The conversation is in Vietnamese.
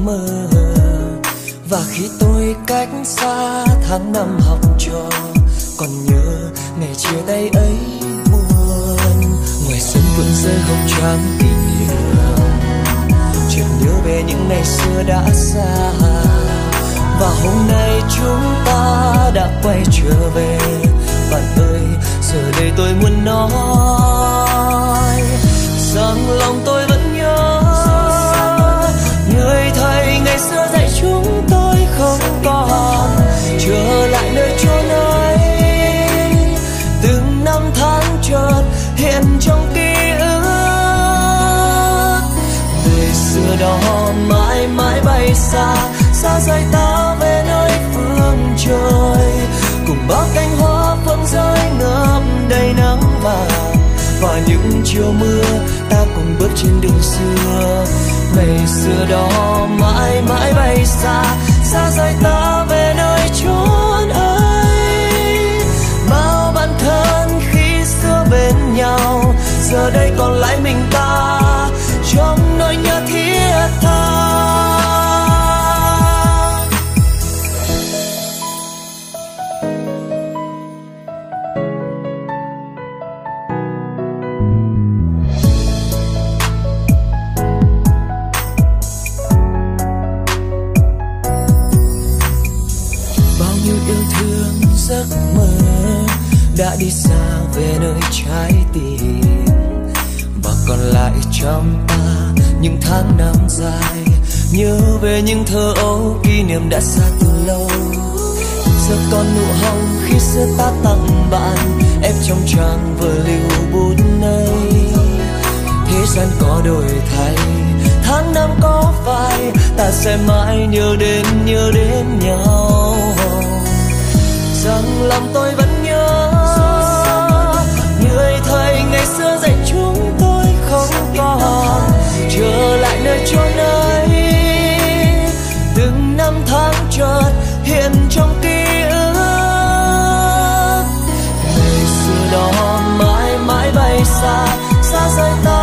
mơ. Và khi tôi cách xa tháng năm học trò, còn nhớ ngày chia tay ấy buồn. Ngoài sân vườn rơi hồng trắng kỷ niệm, chợt nhớ về những ngày xưa đã xa. Và hôm nay chúng ta đã quay trở về. Bạn ơi, giờ đây tôi muốn nói rằng lòng tôi vẫn nhớ người thầy ngày xưa dạy chúng tôi không còn trở lại nơi chốn ấy. Từng năm tháng chợt hiện trong ký ức, ngày xưa đó mãi mãi bay xa, xa rời ta về nơi phương trời. Cùng bao cánh hoa phượng rơi ngập đầy nắng vàng, và những chiều mưa ta cùng bước trên đường xưa. Ngày xưa đó mãi mãi bay xa, xa rời ta về nơi chốn ấy. Bao bạn thân khi xưa bên nhau, giờ đây còn lại mình ta trong nỗi nhớ thiết tha. Giấc mơ đã đi xa về nơi trái tim, và còn lại trong ta những tháng năm dài. Nhớ về những thơ ấu kỷ niệm đã xa từ lâu. Giờ còn nụ hồng khi xưa ta tặng bạn, ép trong trang vở lưu bút này. Thế gian có đổi thay, tháng năm có phai, ta sẽ mãi nhớ đến nhau. Rằng lòng tôi vẫn nhớ người thầy ngày xưa dạy chúng tôi không còn trở lại nơi chốn ấy. Từng năm tháng chợt hiện trong ký ức, ngày xưa đó mãi mãi bay xa, xa rời ta